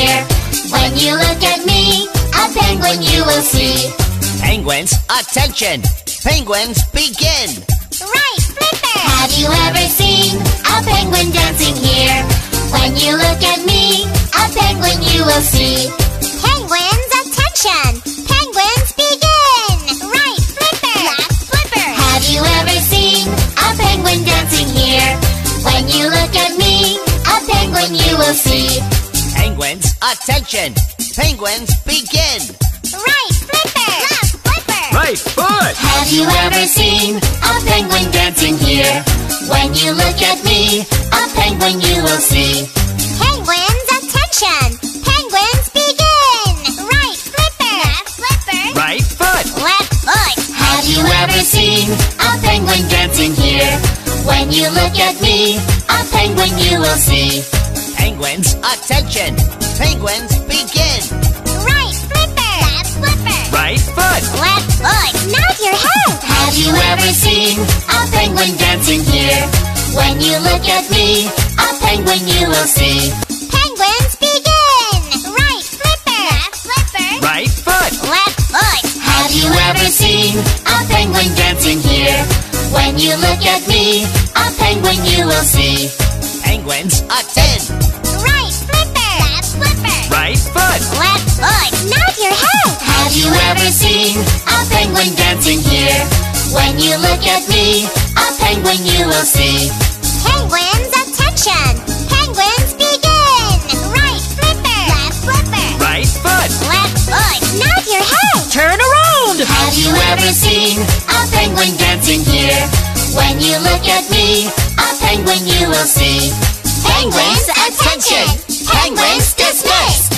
here. When you look at me, a penguin you will see. Penguins, attention! Penguins, begin! Right, Flipper! Have you ever seen a penguin dancing here? When you look at me, a penguin you will see. Penguins, attention! Penguins, begin! Right, Flipper! Left, Flipper! Have you ever seen a penguin dancing here? When you look at me, a penguin you will see. Penguins, attention! Penguins, begin! Right, Flipper! Left, Flipper! Right foot! Have you ever seen a penguin dancing here? When you look at me, a penguin you will see. Penguins, attention! Penguins, begin! Right, Flipper! Left, Flipper! Right foot! Left foot! Have you ever seen a penguin dancing here? When you look at me, a penguin you will see. Penguins, attention! Penguins, begin! Right, Flipper! Left, Flipper! Right foot! Left foot! Nod your head! Have you ever seen a penguin dancing here? When you look at me, a penguin you will see. Penguins, begin! Right, Flipper! Left, Flipper! Right foot! Left foot! Have you ever seen a penguin dancing here? When you look at me, a penguin you will see. Penguins, attend! Right, Flipper! Left, Flipper! Right foot! Left foot! Nod your head! Have you ever seen a penguin dancing here? When you look at me, a penguin you will see. Penguins, attention! Penguins, begin! Right, Flipper! Left, Flipper! Right foot! Left foot! Nod your head! Turn around! Have you ever seen a penguin dancing here? When you look at me, a penguin you will see. Penguins, attention! Penguins dismissed!